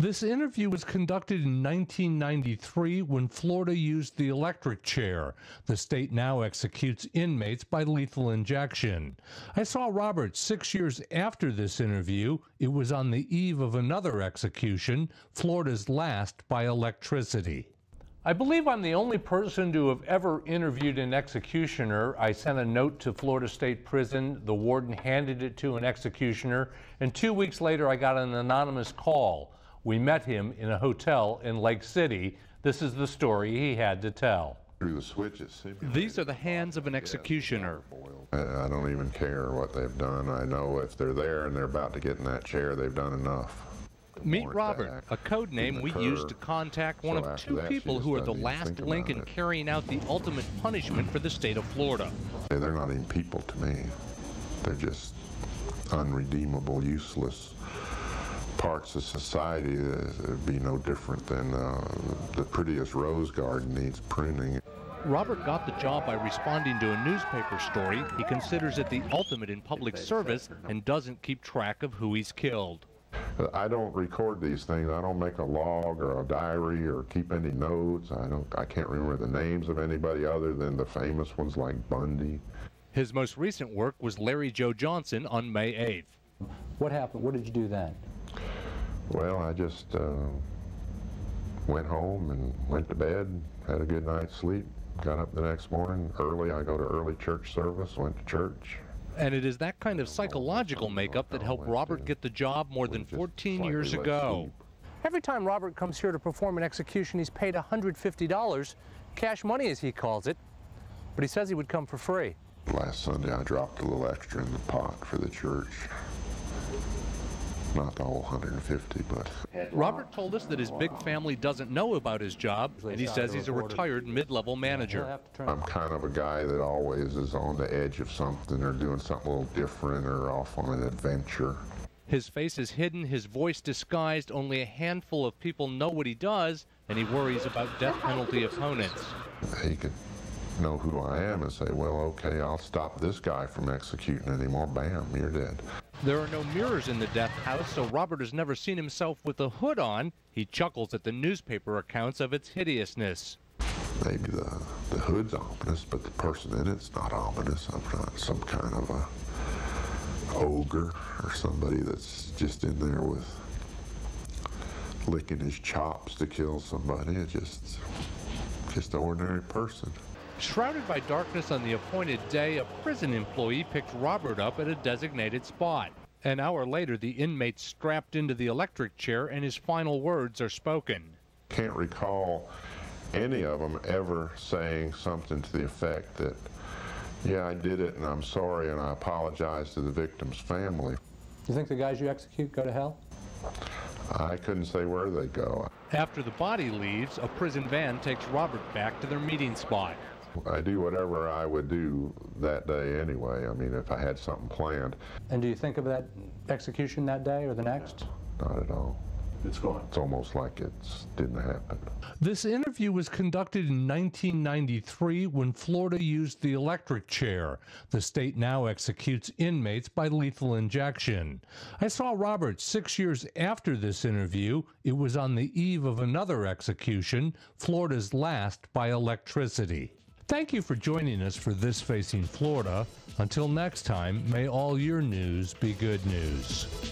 This interview was conducted in 1993 when Florida used the electric chair. The state now executes inmates by lethal injection. I saw Robert 6 years after this interview. It was on the eve of another execution, Florida's last by electricity. I believe I'm the only person to have ever interviewed an executioner. I sent a note to Florida State Prison. The warden handed it to an executioner, and 2 weeks later I got an anonymous call. We met him in a hotel in Lake City. This is the story he had to tell. Through the switches. These are the hands of an executioner. I don't even care what they've done. I know if they're there and they're about to get in that chair, they've done enough. Meet Robert, a code name we used to contact one of two people who are the last link in carrying out the ultimate punishment for the state of Florida. They're not even people to me. They're just unredeemable, useless parts of society. It'd be no different than the prettiest rose garden needs pruning. Robert got the job by responding to a newspaper story. He considers it the ultimate in public service and doesn't keep track of who he's killed. I don't record these things. I don't make a log or a diary or keep any notes. I can't remember the names of anybody other than the famous ones like Bundy. His most recent work was Larry Joe Johnson on May 8th. What happened? What did you do then? Well, I just went home and went to bed, had a good night's sleep, got up the next morning early. I go to early church service, went to church. And it is that kind of psychological makeup that helped Robert get the job more than 14 years ago. Every time Robert comes here to perform an execution, he's paid $150, cash money as he calls it, but he says he would come for free. Last Sunday I dropped a little extra in the pot for the church. Not the whole 150, but... Robert told us that his big family doesn't know about his job, and he says he's a retired mid-level manager. I'm kind of a guy that always is on the edge of something or doing something a little different or off on an adventure. His face is hidden, his voice disguised. Only a handful of people know what he does, and he worries about death penalty opponents. He could know who I am and say, well, okay, I'll stop this guy from executing anymore. Bam, you're dead. There are no mirrors in the death house, so Robert has never seen himself with a hood on. He chuckles at the newspaper accounts of its hideousness. Maybe the hood's ominous, but the person in it's not ominous. I'm not some kind of a ogre or somebody that's just in there with licking his chops to kill somebody. It's just an ordinary person. Shrouded by darkness on the appointed day, a prison employee picked Robert up at a designated spot. An hour later, the inmate strapped into the electric chair and his final words are spoken. Can't recall any of them ever saying something to the effect that, yeah, I did it and I'm sorry and I apologize to the victim's family. You think the guys you execute go to hell? I couldn't say where they go. After the body leaves, a prison van takes Robert back to their meeting spot. I do whatever I would do that day anyway. I mean, if I had something planned. And do you think of that execution that day or the next? Not at all. It's gone. It's almost like it didn't happen. This interview was conducted in 1993 when Florida used the electric chair. The state now executes inmates by lethal injection. I saw Robert 6 years after this interview. It was on the eve of another execution, Florida's last by electricity. Thank you for joining us for This Facing Florida. Until next time, may all your news be good news.